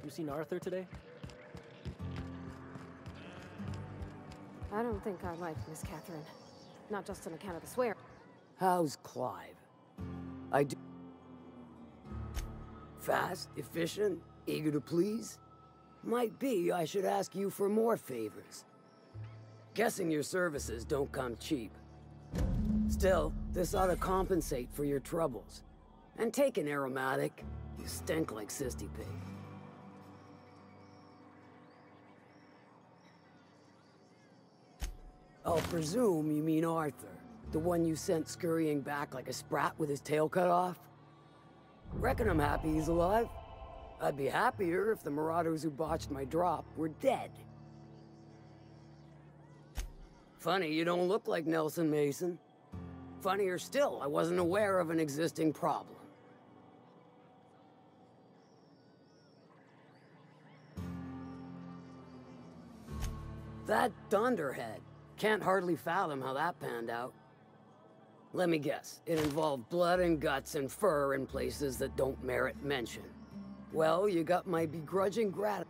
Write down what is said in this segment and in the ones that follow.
You seen Arthur today? I don't think I like Miss Catherine. Not just on account of the swear. How's Clive? I do... Fast, efficient, eager to please? Might be I should ask you for more favors. Guessing your services don't come cheap. Still, this ought to compensate for your troubles. And take an aromatic. You stink like Sisty Pig. I'll presume you mean Arthur, the one you sent scurrying back like a sprat with his tail cut off? Reckon I'm happy he's alive. I'd be happier if the marauders who botched my drop were dead. Funny you don't look like Nelson Mason. Funnier still, I wasn't aware of an existing problem. That Dunderhead. Can't hardly fathom how that panned out. Let me guess, it involved blood and guts and fur in places that don't merit mention. Well, you got my begrudging gratitude.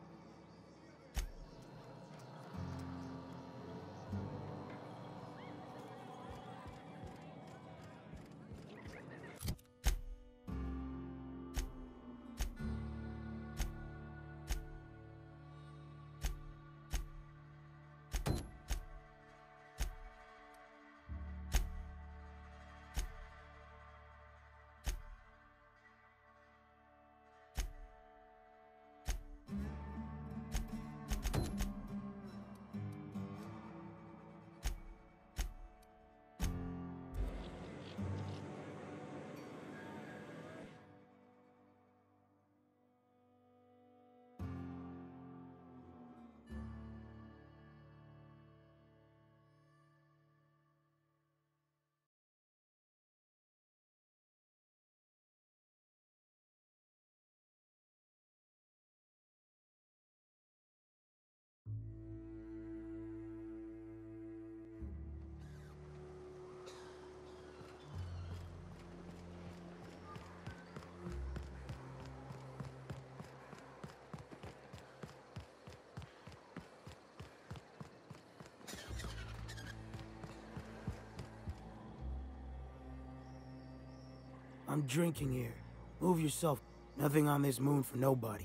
I'm drinking here. Move yourself. Nothing on this moon for nobody.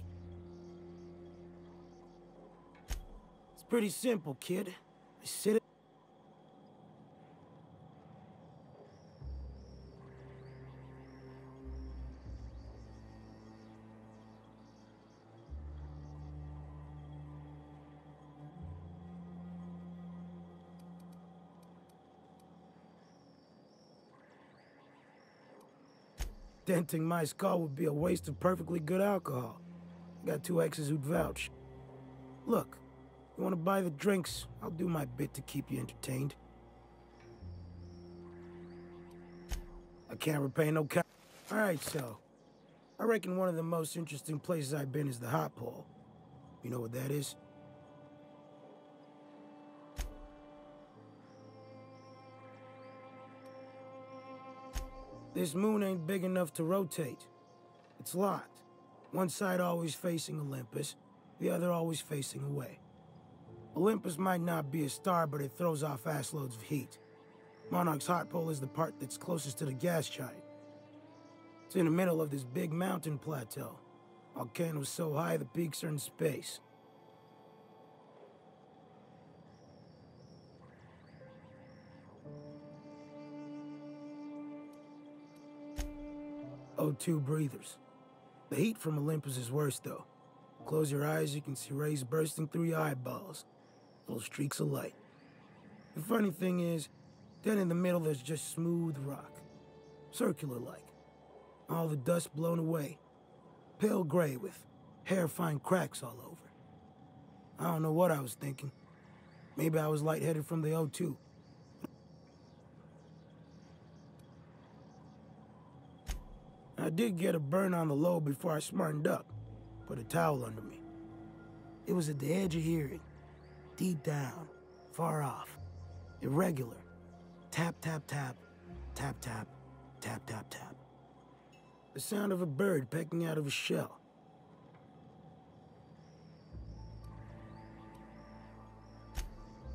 It's pretty simple, kid. I sit. Denting my skull would be a waste of perfectly good alcohol. Got two exes who'd vouch. Look, you want to buy the drinks? I'll do my bit to keep you entertained. I can't repay no ca- Alright, so. I reckon one of the most interesting places I've been is the Hot Pole. You know what that is? This moon ain't big enough to rotate. It's locked. One side always facing Olympus, the other always facing away. Olympus might not be a star, but it throws off assloads of heat. Monarch's hot pole is the part that's closest to the gas giant. It's in the middle of this big mountain plateau. Volcanoes so high the peaks are in space. O2 breathers. The heat from Olympus is worse, though. Close your eyes, you can see rays bursting through your eyeballs. Little streaks of light. The funny thing is, then in the middle there's just smooth rock. Circular-like. All the dust blown away. Pale gray with hair-fine cracks all over. I don't know what I was thinking. Maybe I was lightheaded from the O2. I did get a burn on the lobe before I smartened up. Put a towel under me. It was at the edge of hearing. Deep down. Far off. Irregular. Tap, tap, tap. Tap, tap. Tap, tap, tap. The sound of a bird pecking out of a shell.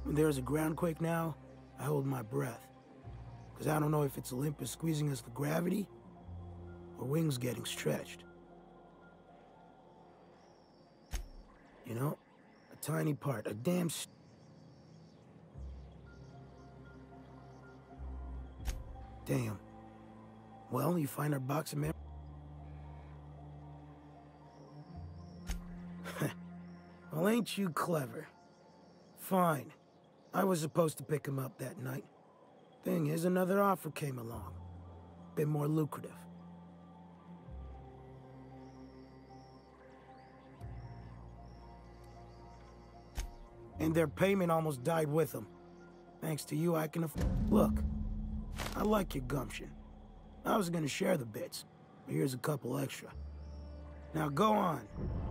When there's a groundquake now, I hold my breath. Because I don't know if it's Olympus squeezing us with gravity, or wings getting stretched. You know, a tiny part, a damn Damn. Well, you find our box of memories. Well, ain't you clever? Fine. I was supposed to pick him up that night. Thing is, another offer came along. Bit more lucrative. And their payment almost died with them. Thanks to you, I can Look, I like your gumption. I was gonna share the bits, but here's a couple extra. Now go on.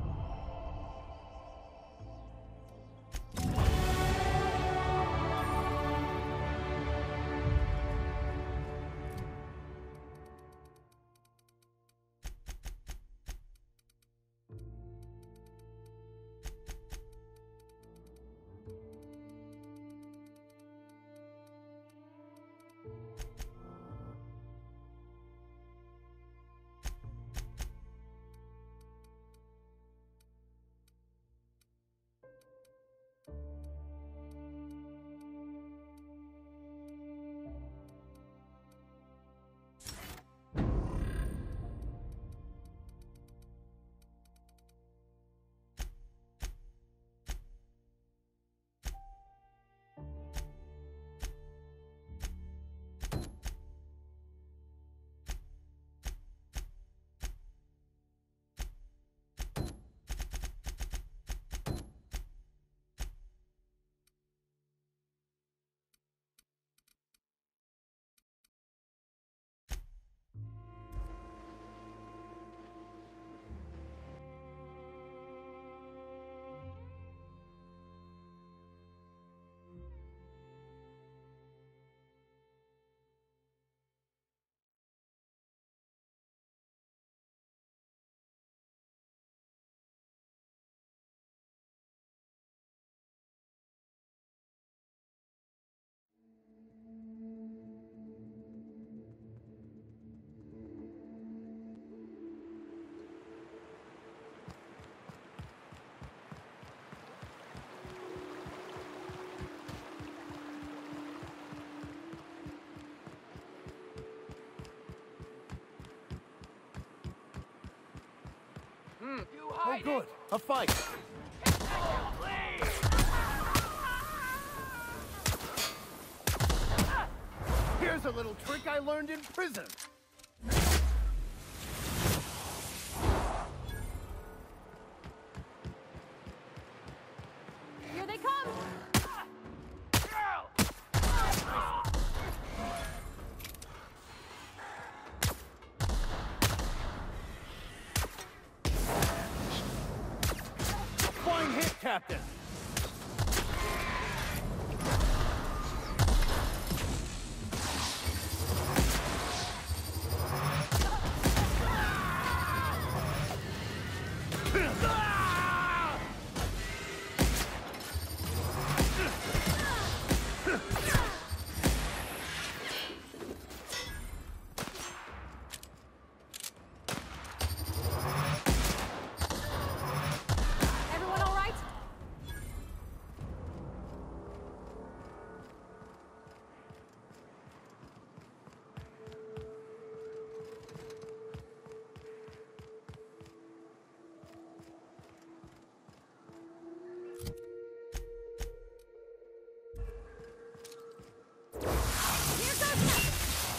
Oh, good. A fight. Here's a little trick I learned in prison. Here they come! Fine hit, Captain. Everyone all right? Here goes nothing!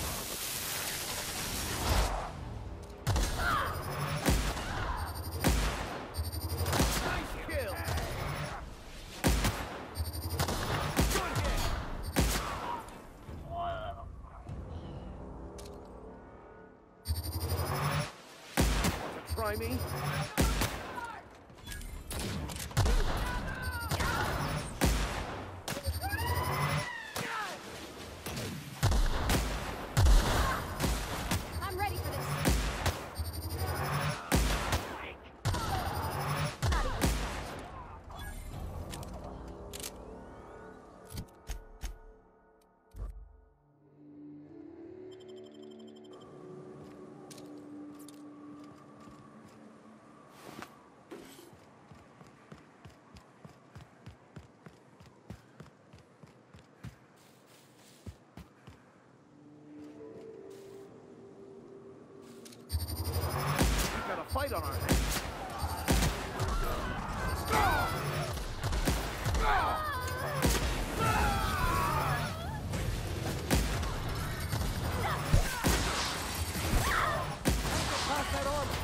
Nice kill. Good hit. Want to try me? I'm ready for this. Not even fight on our hands. Pass that armor.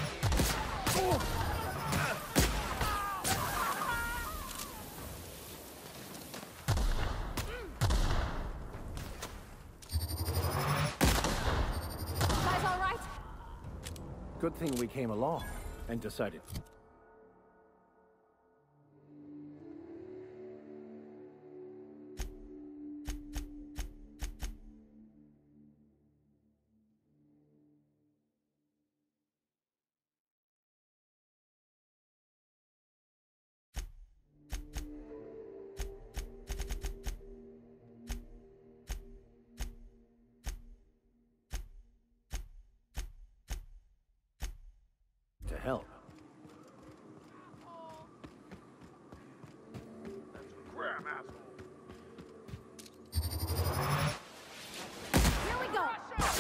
Guys, all right? Good thing we came along and decided. To help. Here we go!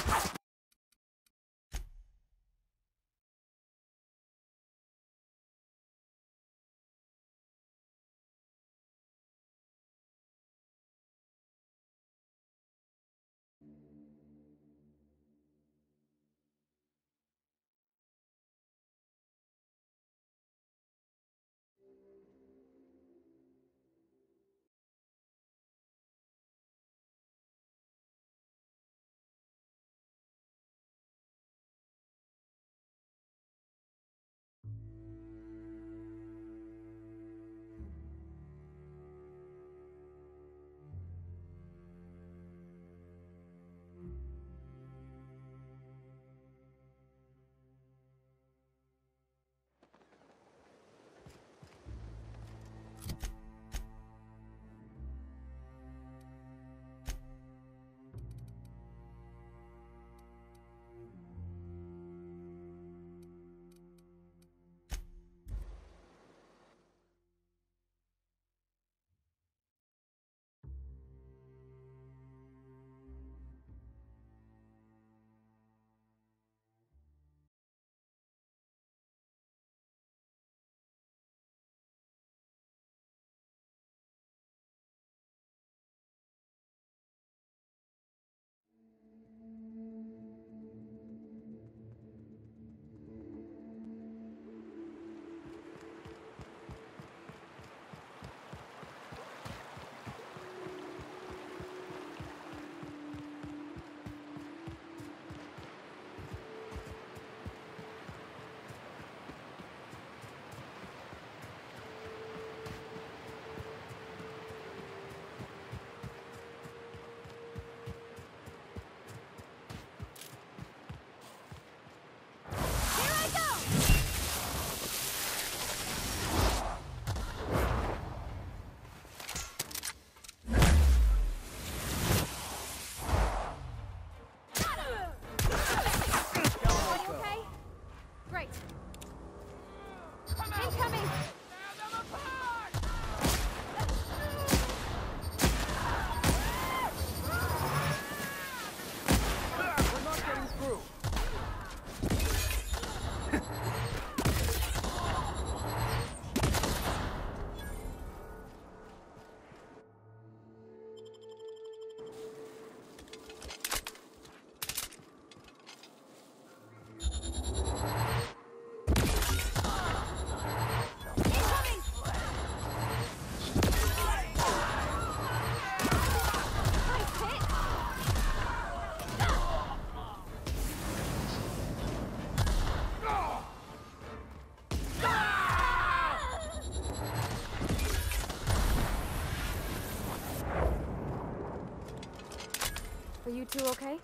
Are you two okay?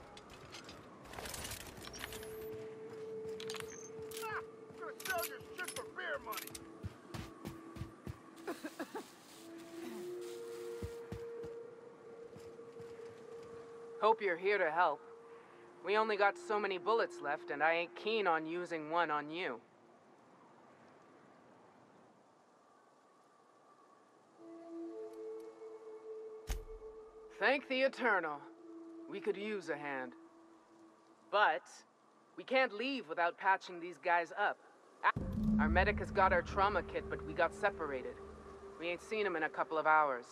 Gonna sell your shit for beer money. Hope you're here to help. We only got so many bullets left, and I ain't keen on using one on you. Thank the Eternal. We could use a hand. But we can't leave without patching these guys up. Our medic has got our trauma kit, but we got separated. We ain't seen him in a couple of hours.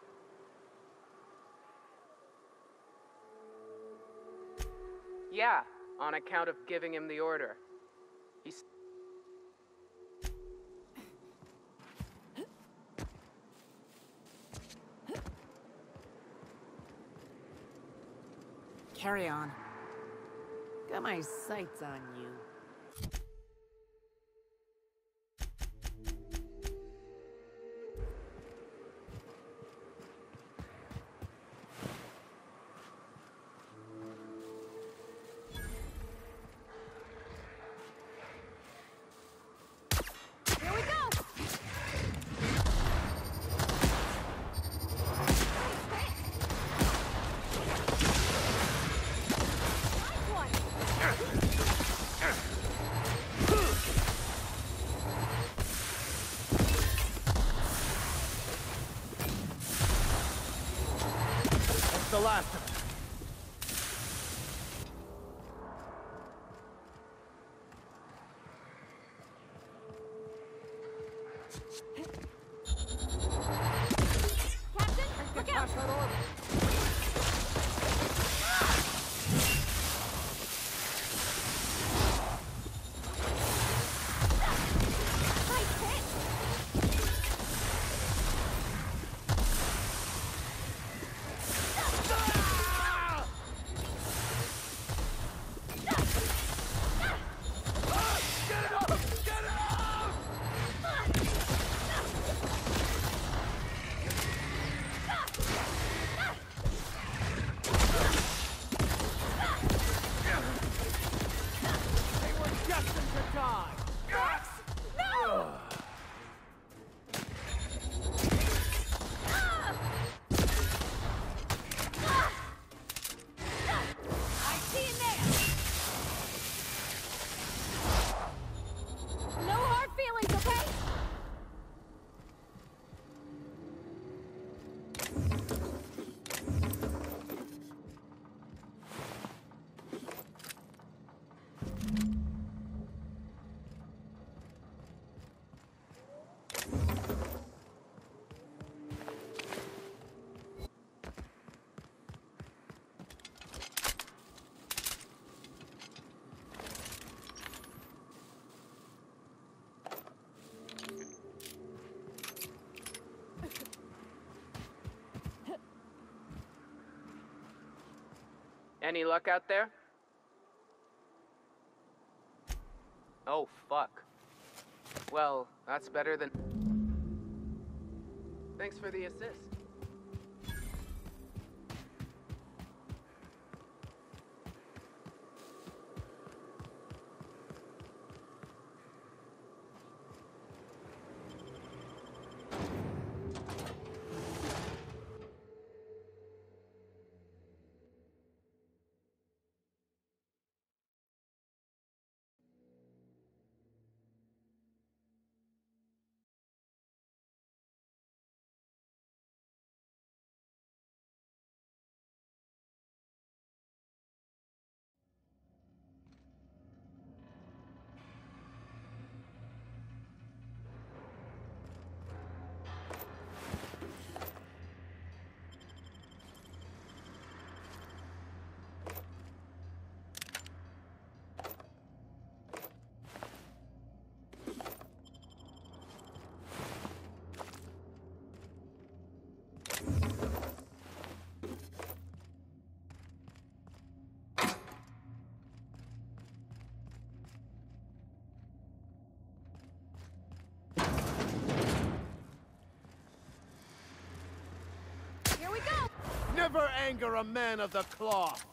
Yeah, on account of giving him the order. He's... Carry on. Got my sights on you. The last of it. Captain, look out! Nice hit! Any luck out there? Oh, fuck. Well, that's better than... Thanks for the assist. Never anger a man of the cloth.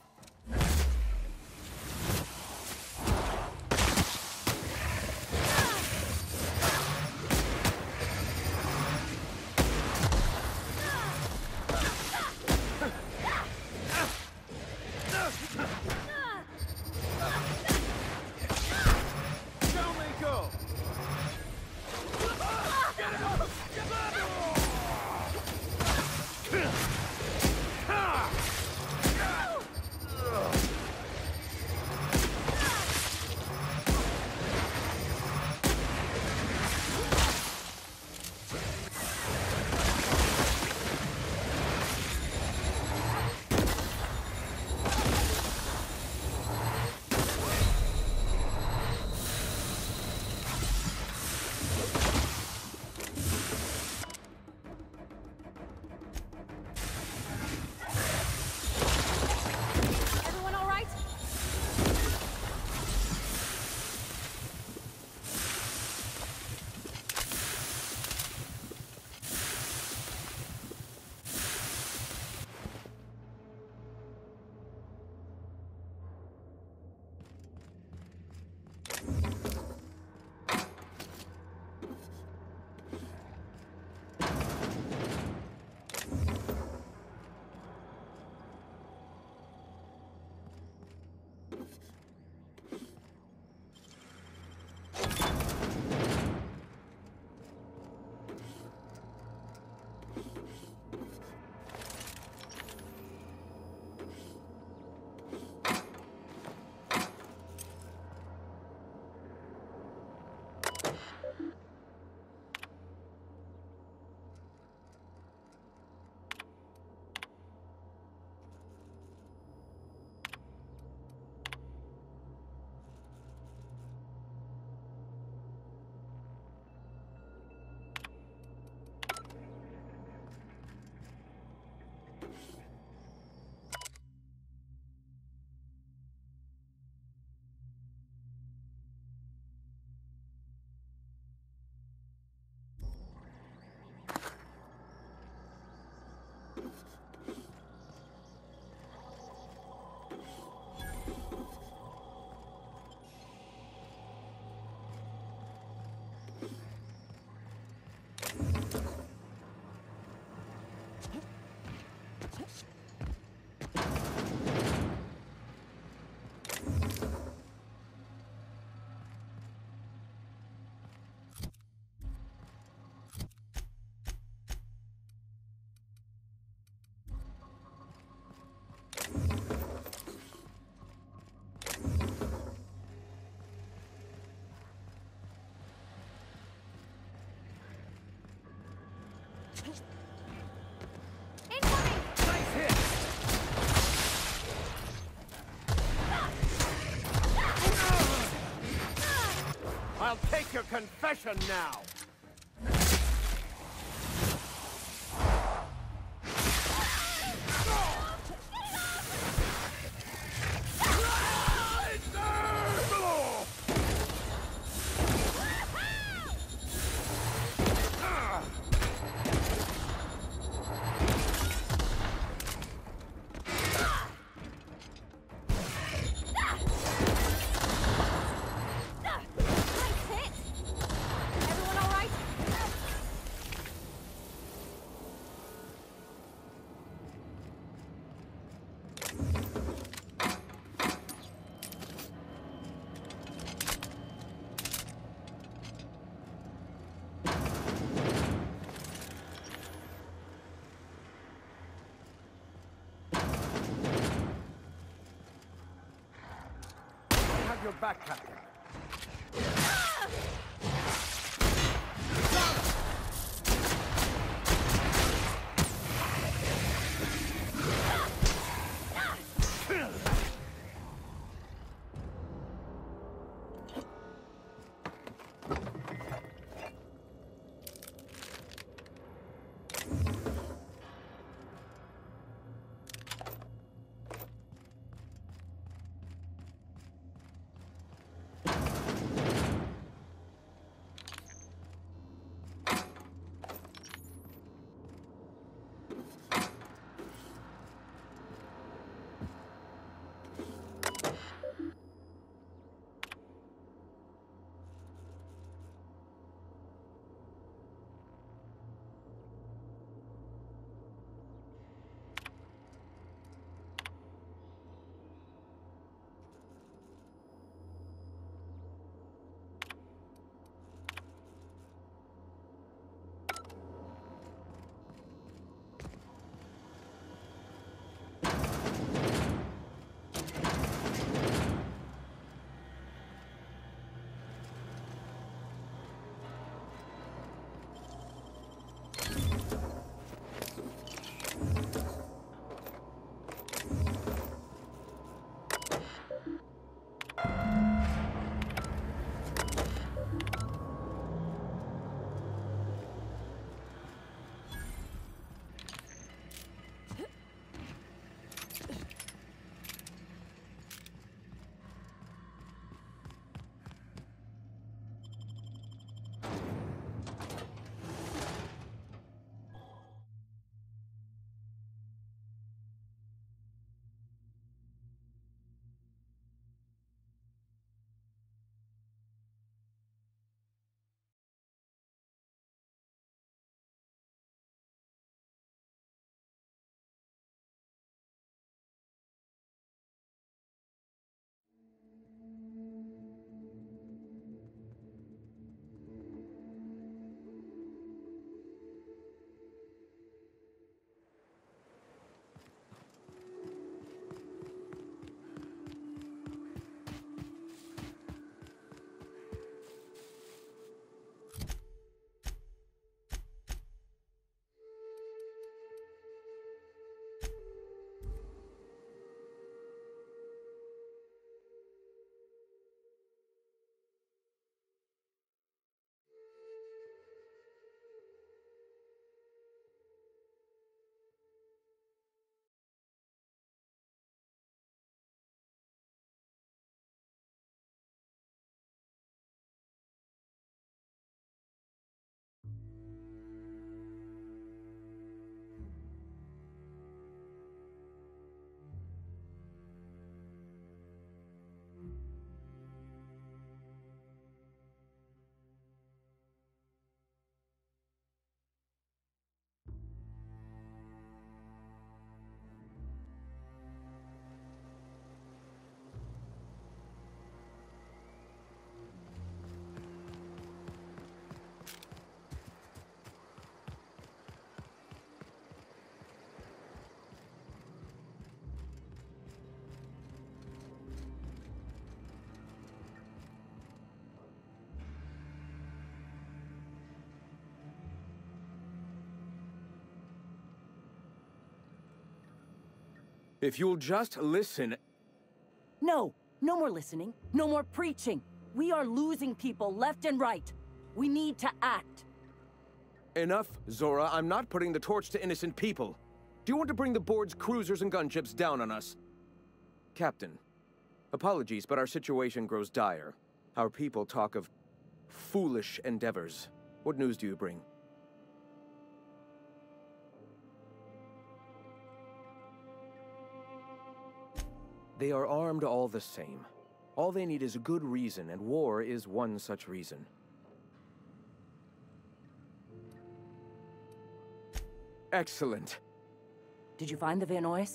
I'll take your confession now! Your back, Captain. If you'll just listen... No, no more listening. No more preaching. We are losing people left and right. We need to act. Enough, Zora. I'm not putting the torch to innocent people. Do you want to bring the board's cruisers and gunships down on us? Captain, apologies, but our situation grows dire. Our people talk of foolish endeavors. What news do you bring? They are armed all the same. All they need is a good reason, and war is one such reason. Excellent. Did you find the Vanoys?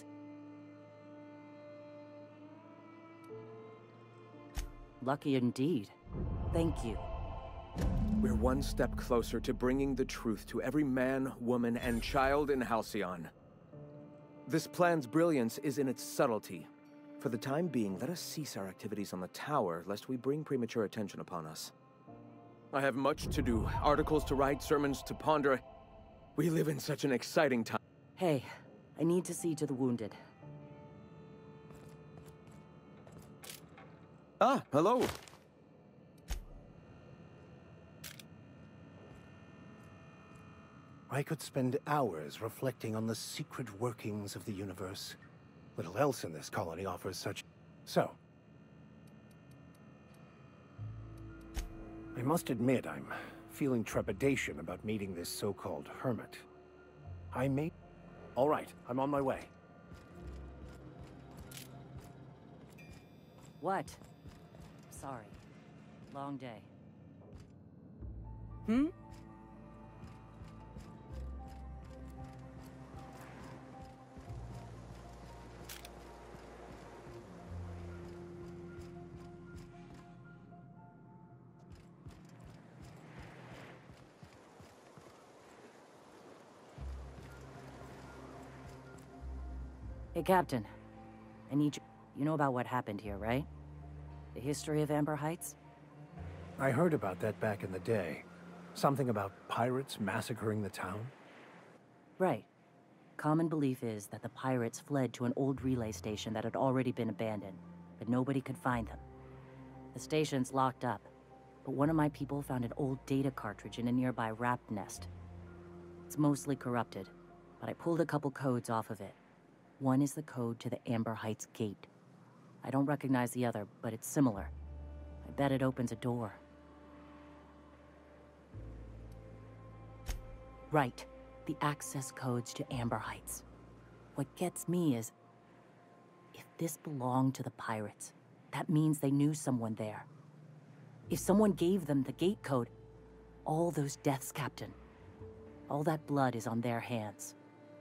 Lucky indeed. Thank you. We're one step closer to bringing the truth to every man, woman, and child in Halcyon. This plan's brilliance is in its subtlety. For the time being, let us cease our activities on the tower, lest we bring premature attention upon us. I have much to do, articles to write, sermons to ponder. We live in such an exciting time. Hey, I need to see to the wounded. Ah, hello. I could spend hours reflecting on the secret workings of the universe. Little else in this colony offers such... So. I must admit, I'm feeling trepidation about meeting this so-called hermit. I may... All right, I'm on my way. What? Sorry. Long day. Hey, Captain. I need you... You know about what happened here, right? The history of Amber Heights? I heard about that back in the day. Something about pirates massacring the town? Right. Common belief is that the pirates fled to an old relay station that had already been abandoned, but nobody could find them. The station's locked up, but one of my people found an old data cartridge in a nearby rat nest. It's mostly corrupted, but I pulled a couple codes off of it. One is the code to the Amber Heights gate. I don't recognize the other, but it's similar. I bet it opens a door. Right. The access codes to Amber Heights. What gets me is, if this belonged to the pirates, that means they knew someone there. If someone gave them the gate code, all those deaths, Captain, all that blood is on their hands.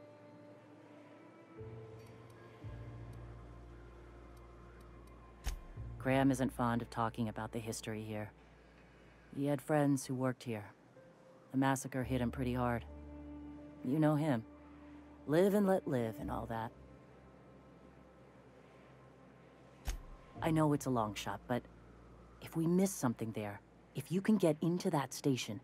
Graham isn't fond of talking about the history here. He had friends who worked here. The massacre hit him pretty hard. You know him. Live and let live and all that. I know it's a long shot, but if we miss something there, if you can get into that station...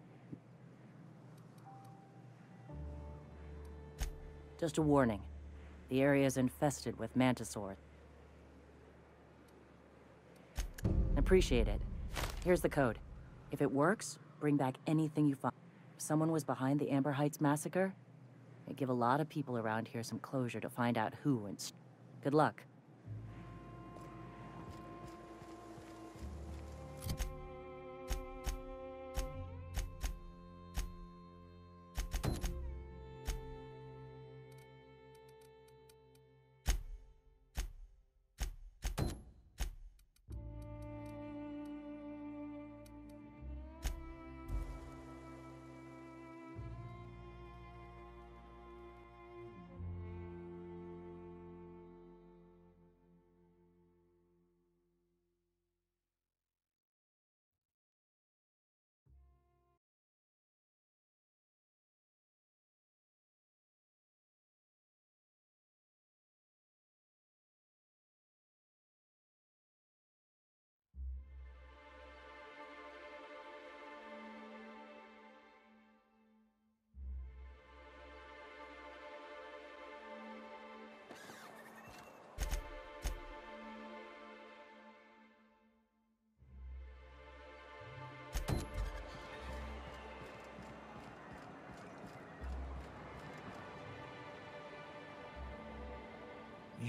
Just a warning. The area is infested with mantisaurs. Appreciate it. Here's the code. If it works, bring back anything you find. If someone was behind the Amber Heights massacre, it'd give a lot of people around here some closure to find out who and... Good luck.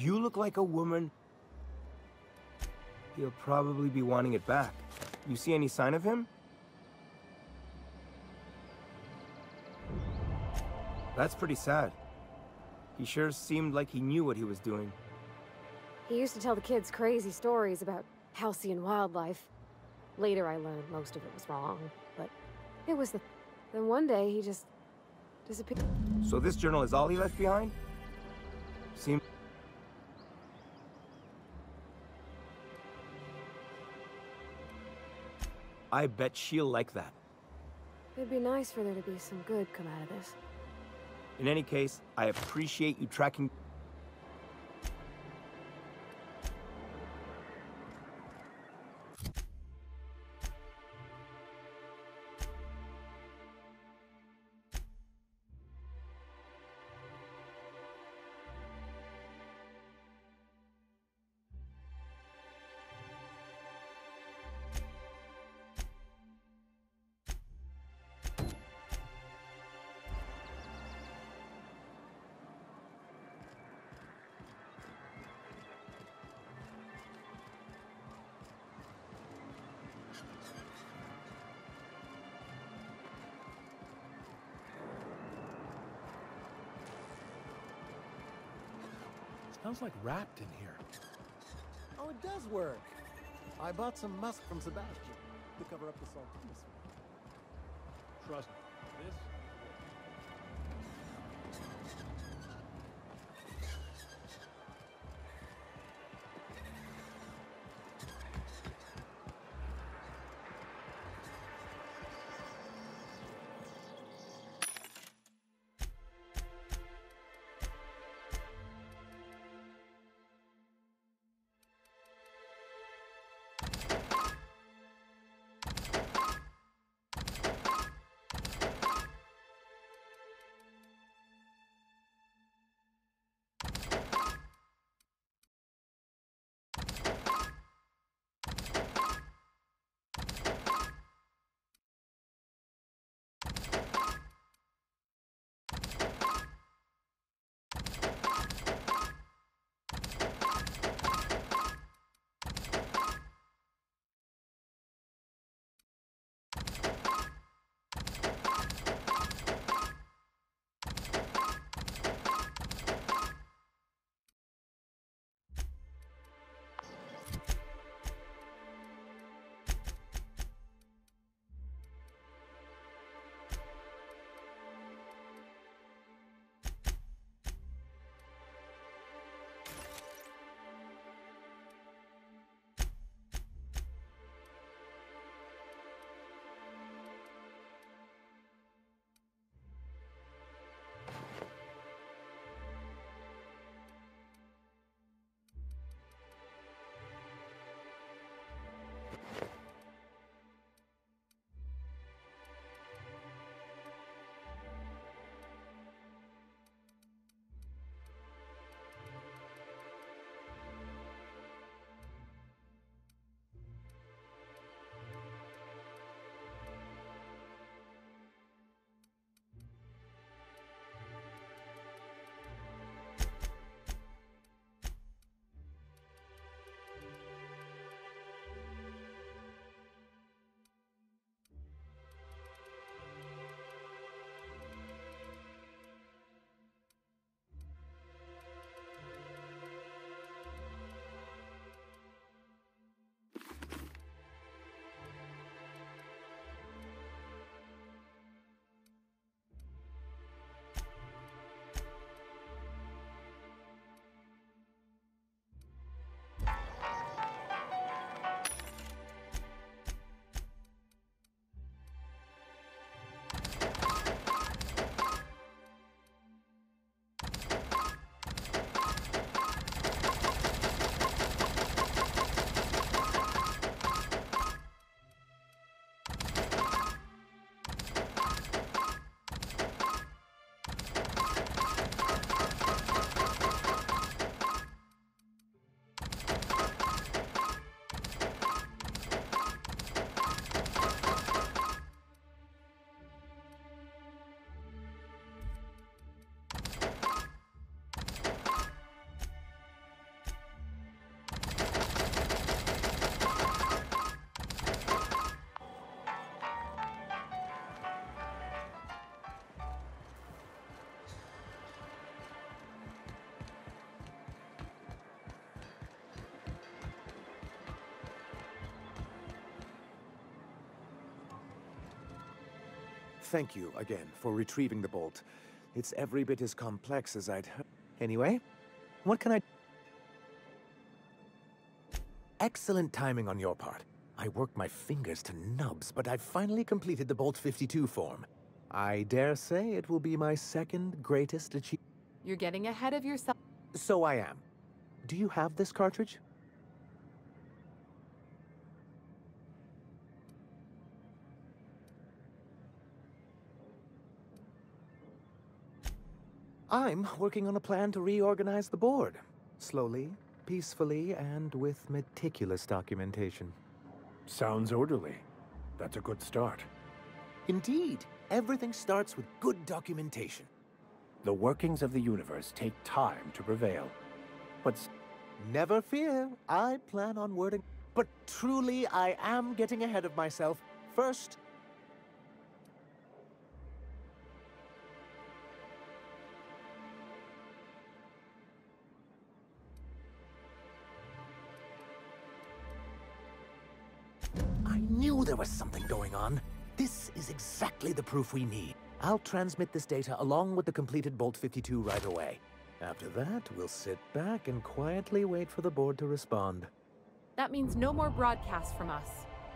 you look like a woman, he'll probably be wanting it back. You see any sign of him? That's pretty sad. He sure seemed like he knew what he was doing. He used to tell the kids crazy stories about halcyon wildlife. Later I learned most of it was wrong, but it was the... Then one day he just disappeared. So this journal is all he left behind? Seems... I bet she'll like that. It'd be nice for there to be some good come out of this. In any case, I appreciate you tracking... Smells like wrapped in here. Oh, it does work. I bought some musk from Sebastian to cover up the saltiness. Trust me, this... Thank you again for retrieving the bolt. It's every bit as complex as I'd... Anyway, what can I... Excellent timing on your part. I worked my fingers to nubs, but I've finally completed the Bolt 52 form. I dare say it will be my second greatest achievement. You're getting ahead of yourself. So I am. Do you have this cartridge? I'm working on a plan to reorganize the board. Slowly, peacefully, and with meticulous documentation. Sounds orderly. That's a good start. Indeed. Everything starts with good documentation. The workings of the universe take time to prevail. But never fear, I plan on wording. But truly, I am getting ahead of myself. First, I knew there was something going on. This is exactly the proof we need. I'll transmit this data along with the completed Bolt 52 right away. After that, we'll sit back and quietly wait for the board to respond. That means no more broadcasts from us.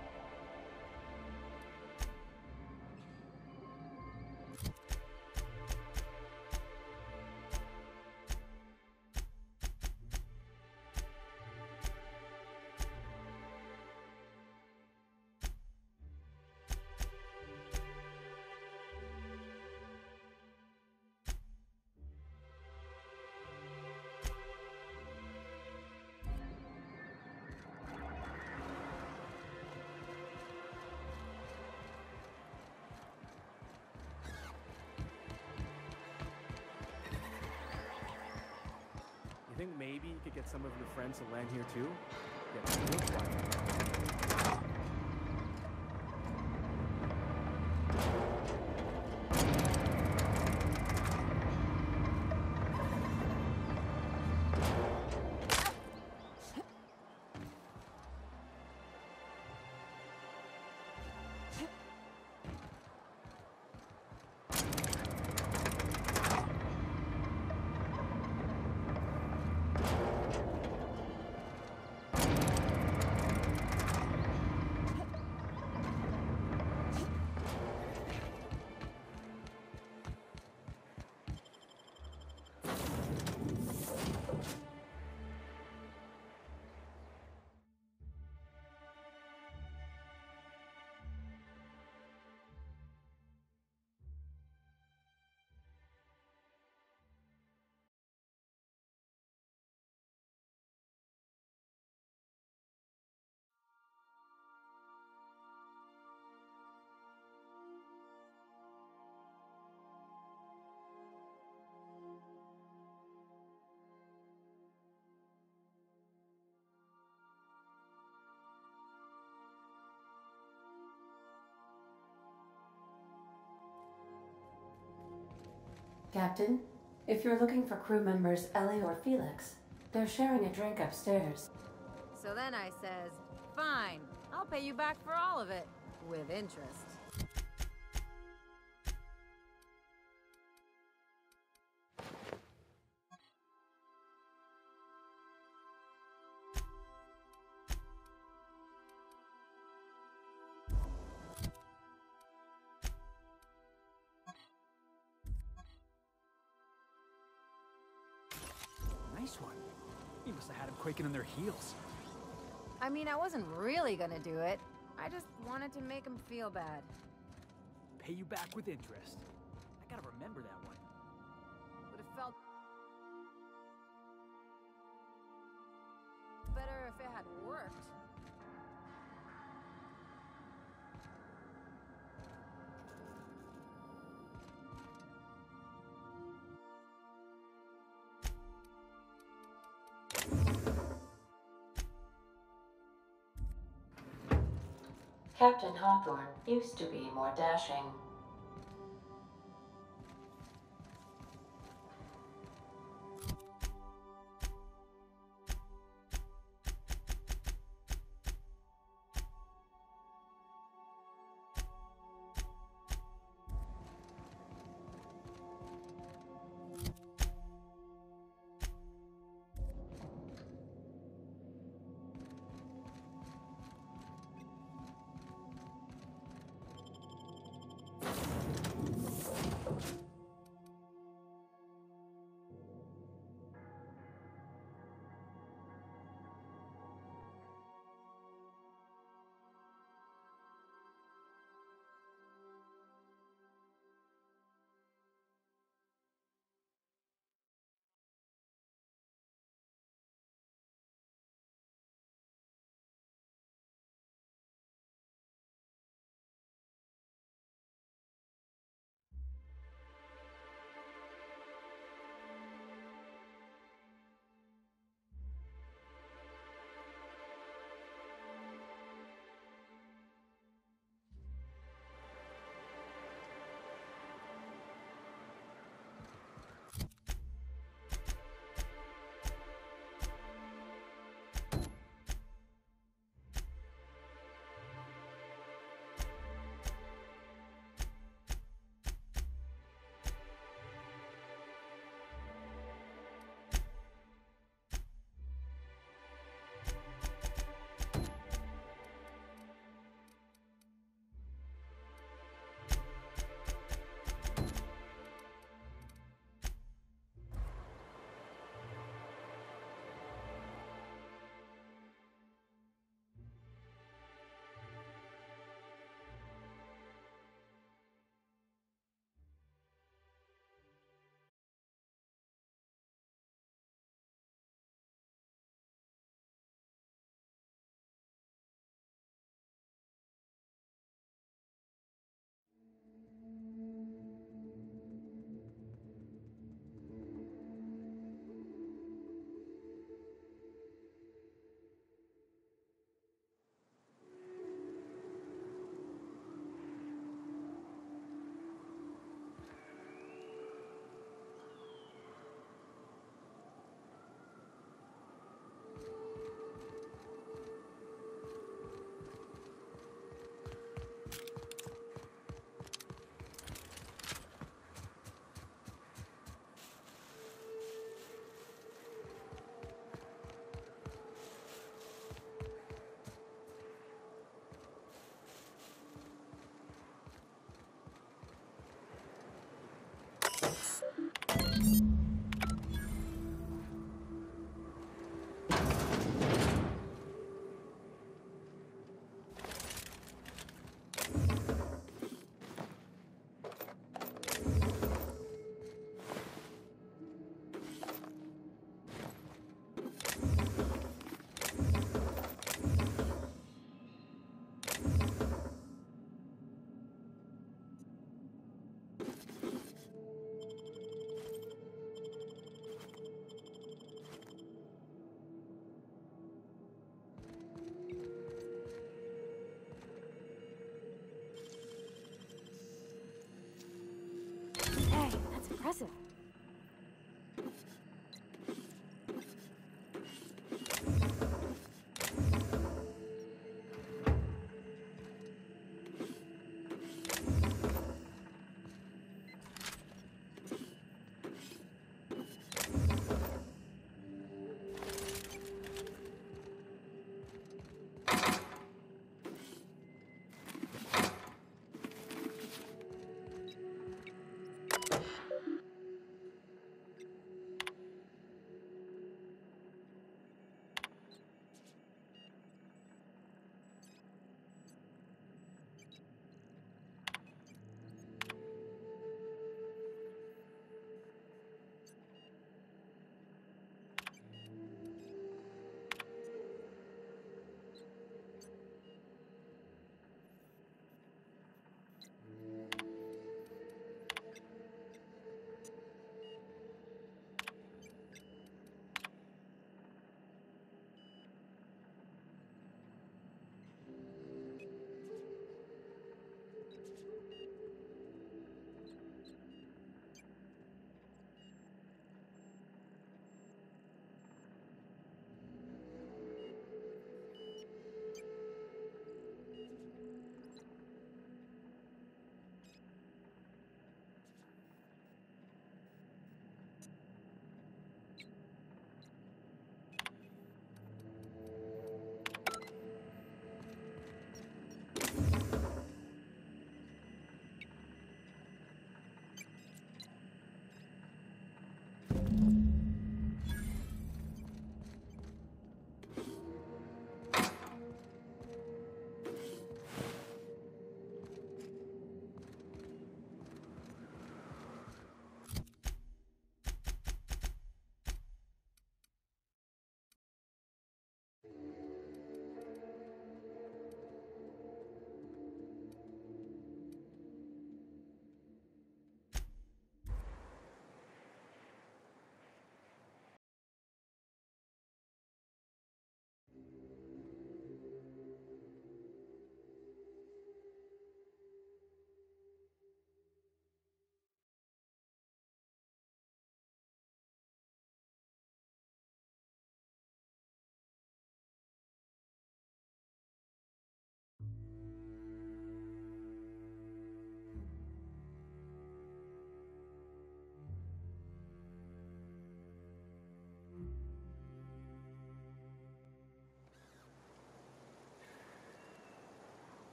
You think maybe you could get some of your friends to land here too? Get a good one. Captain, if you're looking for crew members Ellie or Felix, they're sharing a drink upstairs. So then I says, fine, I'll pay you back for all of it, with interest. Nice one. You must have had them quaking in their heels. I mean, I wasn't really gonna do it. I just wanted to make him feel bad. Pay you back with interest. I gotta remember that one. Would have felt better if it had worked. Captain Hawthorne used to be more dashing.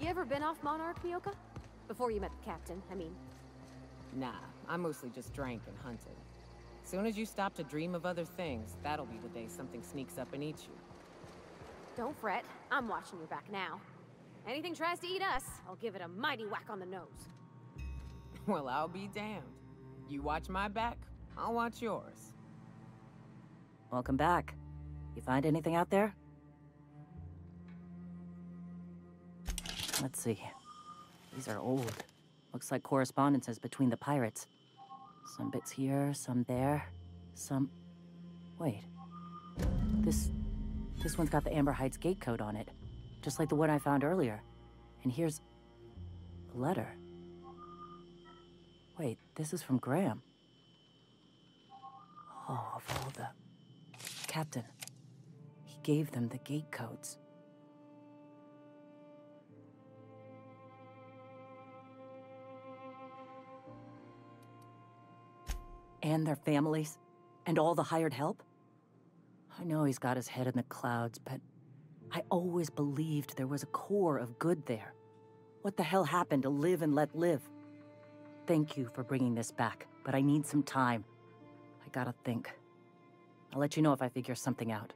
You ever been off Monarch, Myoka? Before you met the captain, I mean. Nah, I mostly just drank and hunted. Soon as you stop to dream of other things, that'll be the day something sneaks up and eats you. Don't fret. I'm watching your back now. Anything tries to eat us, I'll give it a mighty whack on the nose. Well, I'll be damned. You watch my back, I'll watch yours. Welcome back. You find anything out there? Let's see. These are old. Looks like correspondences between the pirates. Some bits here, some there, some... Wait. This one's got the Amber Heights gate code on it, just like the one I found earlier. And here's a letter. Wait, this is from Graham. Oh, of all the... Captain. He gave them the gate codes. And their families? And all the hired help? I know he's got his head in the clouds, but I always believed there was a core of good there. What the hell happened to live and let live? Thank you for bringing this back, but I need some time. I gotta think. I'll let you know if I figure something out.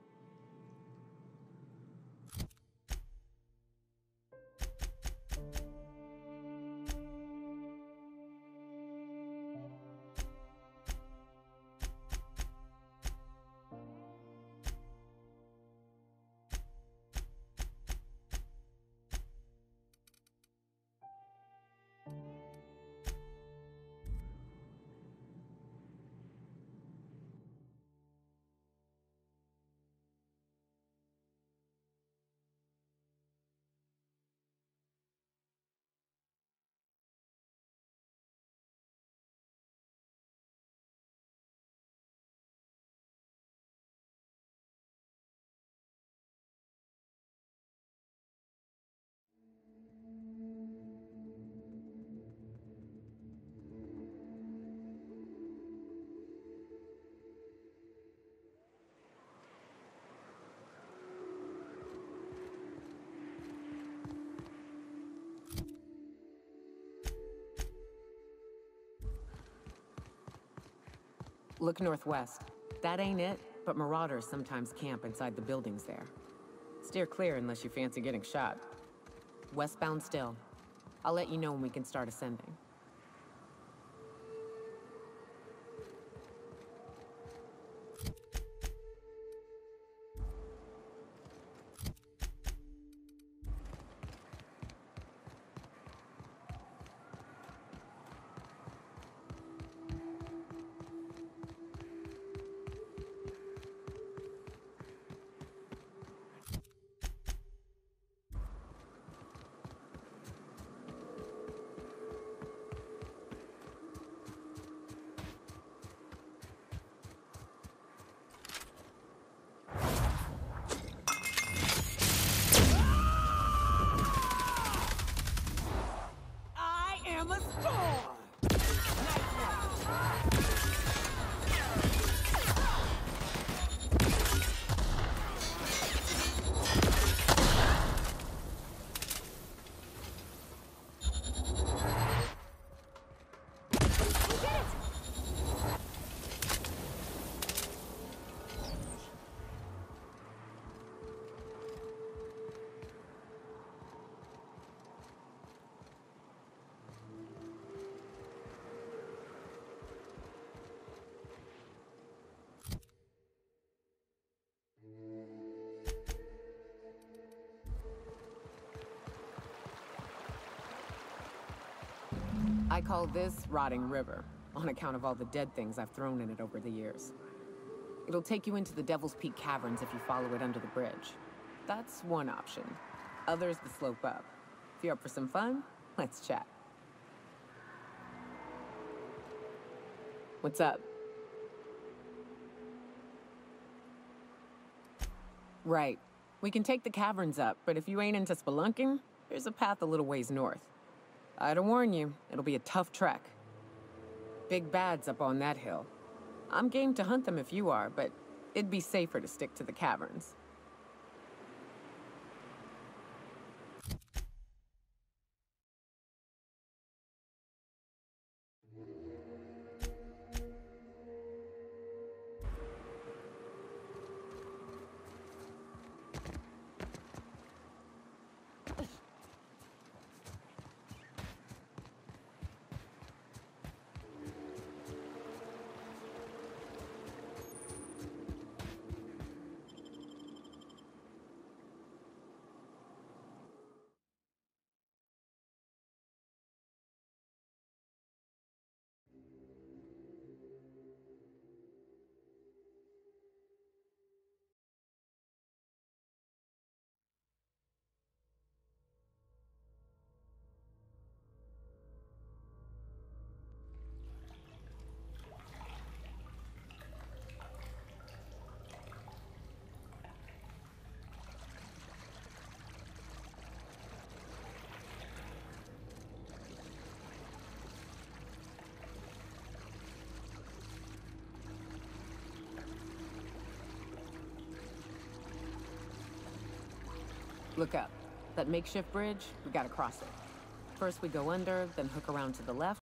Look northwest. That ain't it, but marauders sometimes camp inside the buildings there. Steer clear unless you fancy getting shot. Westbound still. I'll let you know when we can start ascending. I call this Rotting River, on account of all the dead things I've thrown in it over the years. It'll take you into the Devil's Peak Caverns if you follow it under the bridge. That's one option. Others the slope up. If you're up for some fun, let's chat. What's up? Right. We can take the caverns up, but if you ain't into spelunking, there's a path a little ways north. I'd warn you, it'll be a tough trek. Big bad's up on that hill. I'm game to hunt them if you are, but it'd be safer to stick to the caverns. Look up. That makeshift bridge, we gotta cross it. First we go under, then hook around to the left.